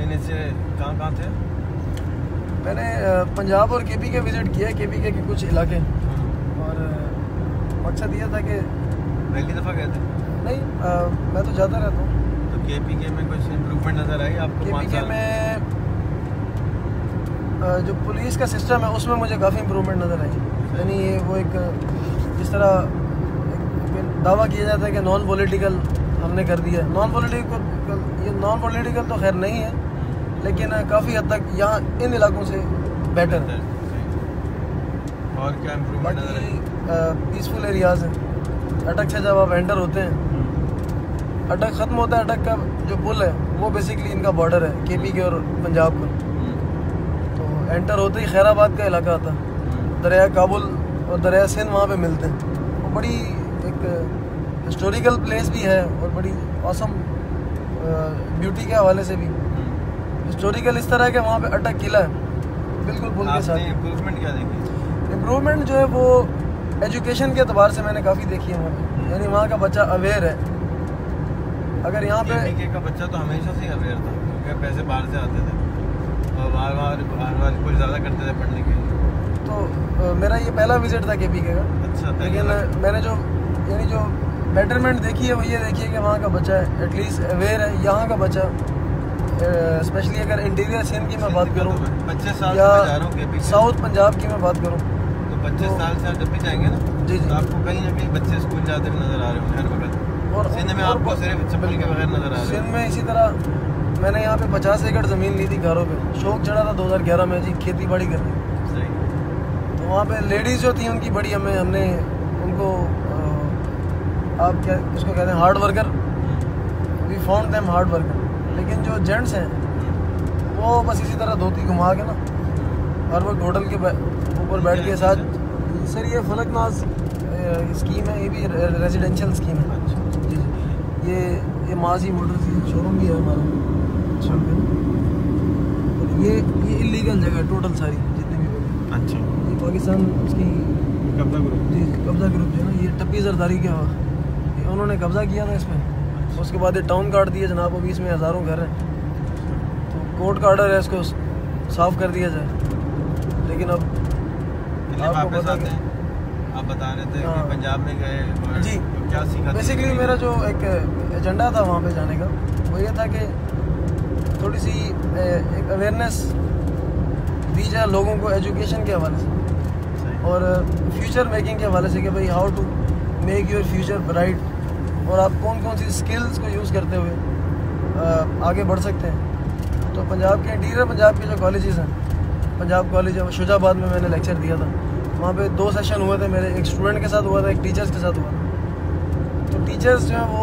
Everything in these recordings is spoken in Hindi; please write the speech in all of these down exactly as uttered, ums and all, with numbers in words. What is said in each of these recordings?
दिन इससे कहाँ कहाँ थे? मैंने पंजाब और केपी के विज़िट किया, केपी के कुछ इलाके, और मकसद ये था कि पहली दफ़ा गए थे? नहीं, आ, मैं तो जाता रहता हूँ। तो केपीके में कुछ इम्प्रूवमेंट नज़र आई आपको? केपीके में आ, जो पुलिस का सिस्टम है उसमें मुझे काफ़ी इम्प्रूवमेंट नज़र आई। यानी ये वो एक जिस तरह दावा किया जाता है कि नॉन पॉलिटिकल हमने कर दिया, नॉन पॉलिटिकल ये नॉन पॉलिटिकल तो खैर नहीं है, लेकिन काफ़ी हद तक यहाँ इन इलाकों से बेटर है। और क्या इम्प्रूवमेंट नज़र आई? पीसफुल एरियाज़ हैं। अटक से जब आप एंटर होते हैं, अटक ख़त्म होता है, अटक का जो पुल है वो बेसिकली इनका बॉर्डर है केपी के और पंजाब का। तो एंटर होते ही खैराबाद का इलाका आता है, दरिया काबुल और दरिया सिंध वहाँ पे मिलते हैं। वो बड़ी एक हिस्टोरिकल प्लेस भी है और बड़ी औसम ब्यूटी के हवाले से भी हिस्टोरिकल इस तरह के वहाँ पे अटक किला है बिल्कुल पुल के साथ। इम्प्रूवमेंट क्या देखी? इम्प्रूवमेंट जो है वो एजुकेशन के अतबार से मैंने काफ़ी देखी है वहाँ पे। यानी वहाँ का बच्चा अवेयर है। अगर यहाँ पे केपीके का बच्चा तो हमेशा से अवेयर था, क्योंकि पैसे बाहर से आते थे और बाहर बाहर बाहर बाहर कुछ ज़्यादा करते थे पढ़ने के लिए। तो आ, मेरा ये पहला विजिट था केपीके का। अच्छा, लेकिन मैंने जो यानी जो बेटरमेंट देखी है वो ये देखी है कि वहाँ का बच्चा एटलीस्ट अवेयर है। यहाँ का बच्चा स्पेशली अगर इंटीरियर सिंध की मैं बात करूँ पच्चीस साल या से साउथ पंजाब की मैं बात करूँ, तो पच्चीस साल से जब भी जाएंगे ना जी जी तो आपको कहीं ना कहीं बच्चे स्कूल जाते हुए नजर आ रहे होंगे हर वक्त। और सिंध में आपको सिर्फ चप्पल के बगैर नजर आ रहे हैं। सिंध में इसी तरह मैंने यहाँ पे पचास एकड़ ज़मीन ली थी घरों पे, शौक चढ़ा था दो हज़ार ग्यारह में जी खेती बाड़ी करने। सही। तो वहाँ पे लेडीज़ जो थी उनकी बड़ी हमें हमने उनको आप क्या उसको कहते हैं hard worker, we found them hard worker. लेकिन जो जेंट्स हैं वो बस इसी तरह धोती घुमा के ना हर वक्त होटल के ऊपर बैठ के साथ। सर ये फलकनाज स्कीम है, ये भी रेजिडेंशियल स्कीम है। जी जी ये ये माजी मोटर्स की शोरूम भी है हमारा। अच्छा। और ये ये इलीगल जगह टोटल सारी जितने भी। अच्छा। ये पाकिस्तान उसकी कब्जा ग्रुप जी कब्जा ग्रुप जो है ना, ये टप्पी जरदारी के उन्होंने कब्जा किया था इसमें। उसके बाद ये टाउन काट दिया जनाब, अभी इसमें हज़ारों घर हैं। तो कोर्ट का ऑर्डर है इसको साफ़ कर दिया जाए। लेकिन अब आपको पता है आप बता रहे थे कि पंजाब में गए जी, क्या सीखा? बेसिकली मेरा जो एक एजेंडा था वहाँ पे जाने का वो ये था कि थोड़ी सी एक अवेयरनेस दी जाए लोगों को एजुकेशन के हवाले से और फ्यूचर मेकिंग के हवाले से कि भाई how to make your future bright, और आप कौन कौन सी स्किल्स को यूज़ करते हुए आगे बढ़ सकते हैं। तो पंजाब के इंटीरियर पंजाब के जो कॉलेजेस हैं, पंजाब कॉलेज है शुजाबाद में मैंने लेक्चर दिया था। वहाँ पे दो सेशन हुए थे मेरे, एक स्टूडेंट के साथ हुआ था, एक टीचर्स के साथ हुआ था। तो टीचर्स जो हैं वो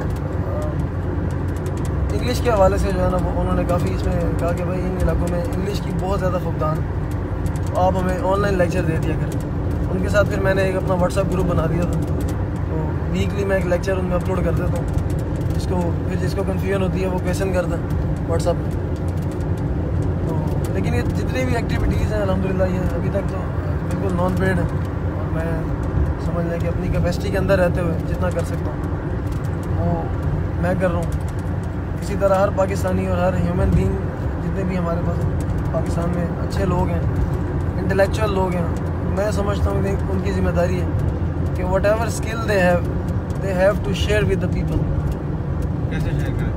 इंग्लिश के हवाले से जो है ना वो उन्होंने काफ़ी इसमें कहा कि भाई इन इलाकों में इंग्लिश की बहुत ज़्यादा फुकदान, तो आप हमें ऑनलाइन लेक्चर दे दिया करें। उनके साथ फिर मैंने एक अपना व्हाट्सएप ग्रुप बना दिया था। तो वीकली मैं एक लेक्चर उनमें अपलोड कर देता हूँ, जिसको फिर जिसको कन्फ्यूजन होती है वो क्वेश्चन करता है व्हाट्सएप में। तो लेकिन ये जितनी भी एक्टिविटीज़ हैं अल्हम्दुलिल्लाह ये अभी तक तो बिल्कुल नॉन पेड है, और मैं समझ लें कि अपनी कैपेसिटी के अंदर रहते हुए जितना कर सकता हूँ वो मैं कर रहा हूँ। इसी तरह हर पाकिस्तानी और हर ह्यूमन बीइंग जितने भी हमारे पास पाकिस्तान में अच्छे लोग हैं, इंटेलेक्चुअल लोग हैं, मैं समझता हूँ कि उनकी जिम्मेदारी है कि whatever skill they have they have to share with the people. कैसे शेयर करें?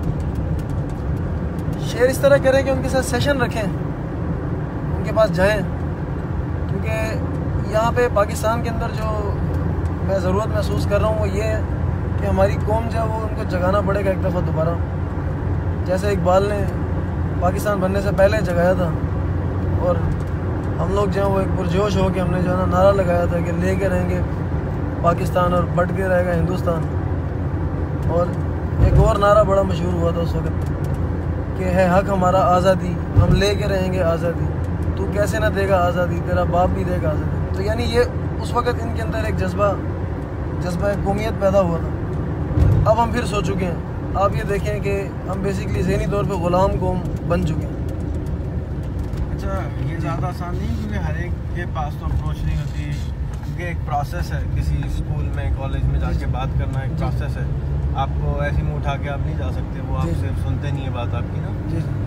शेयर इस तरह करें कि उनके साथ सेशन रखें, उनके पास जाएं, क्योंकि यहाँ पे पाकिस्तान के अंदर जो मैं ज़रूरत महसूस कर रहा हूँ वो ये है कि हमारी कौम जो है वो उनको जगाना पड़ेगा एक दफ़ा दोबारा। जैसे इकबाल ने पाकिस्तान बनने से पहले जगाया था, और हम लोग जो है वो एक पुरजोश हो के हमने जो है ना नारा लगाया था कि लेके रहेंगे पाकिस्तान और बढ़ के रहेगा हिंदुस्तान। और एक और नारा बड़ा मशहूर हुआ था उस वक्त कि है हक हमारा आज़ादी, हम लेके रहेंगे आज़ादी, तू कैसे ना देगा आज़ादी, तेरा बाप भी देगा आज़ादी। तो यानी ये उस वक्त इनके अंदर एक जज्बा जज्बा कौमियत पैदा हुआ था। अब हम फिर सो चुके हैं। आप ये देखें कि हम बेसिकली ज़हनी तौर पे ग़ुलाम कौम बन चुके हैं। अच्छा, ये ज़्यादा आसान नहीं क्योंकि हर एक के पास तो अप्रोच नहीं होती, क्योंकि एक प्रोसेस है, किसी स्कूल में कॉलेज में जाके बात करना एक प्रोसेस है। आपको ऐसे मुँह उठा के आप नहीं जा सकते, वो आप सिर्फ सुनते नहीं है बात आपकी ना। जी तो ऐसे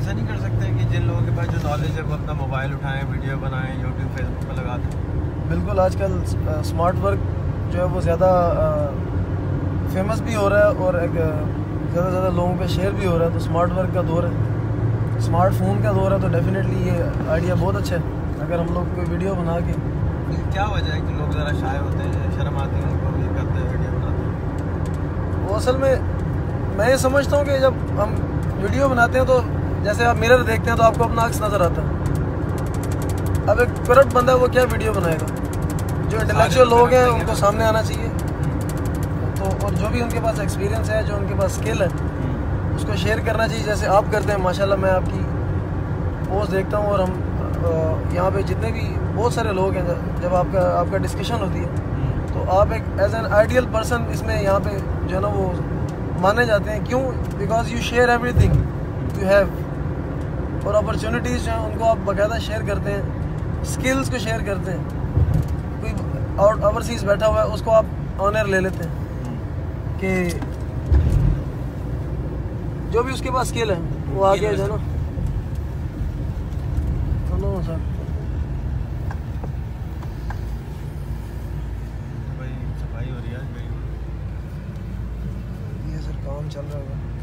ऐसा नहीं कर सकते कि जिन लोगों के पास जो नॉलेज है वो अपना मोबाइल उठाएं, वीडियो बनाएं, यूट्यूब फेसबुक पर लगा दें? बिल्कुल, आजकल स्मार्ट वर्क जो है वो ज़्यादा फेमस भी हो रहा है और एक ज़्यादा से ज़्यादा लोगों पे शेयर भी हो रहा है। तो स्मार्ट वर्क का दौर है, स्मार्टफोन का दौर है, तो डेफिनेटली ये आइडिया बहुत अच्छा है। अगर हम लोग कोई वीडियो बना के, क्या वजह है कि लोग ज़रा शाय होते हैं, शर्म आती है उनको, ये करते हैं वीडियो बनाते हैं? वो असल में मैं ये समझता हूँ कि जब हम वीडियो बनाते हैं तो जैसे आप मिरर देखते हैं तो आपको अपना अक्स नज़र आता है। अब एक करप्ट बंदा है वो क्या वीडियो बनाएगा? जो इंटेलेक्चुअल लोग हैं उनको सामने आना चाहिए, तो और जो भी उनके पास एक्सपीरियंस है, जो उनके पास स्किल है, उसको शेयर करना चाहिए जैसे आप करते हैं। माशाल्लाह मैं आपकी पोस्ट देखता हूँ और हम यहाँ पे जितने भी बहुत सारे लोग हैं, जब आपका आपका डिस्कशन होती है तो आप एक एज एन आइडियल पर्सन इसमें यहाँ पे जो है ना वो माने जाते हैं। क्यों? Because you share everything you have, और अपॉर्चुनिटीज़ जो हैं उनको आप बाकायदा शेयर करते हैं, स्किल्स को शेयर करते हैं। कोई और ओवरसीज़ बैठा हुआ है उसको आप ऑनर ले लेते हैं कि जो भी उसके पास स्किल है वो आगे जो है ना। सुनो सर, भाई सफाई हो रही है आज भाई, ये सर काम चल रहा है।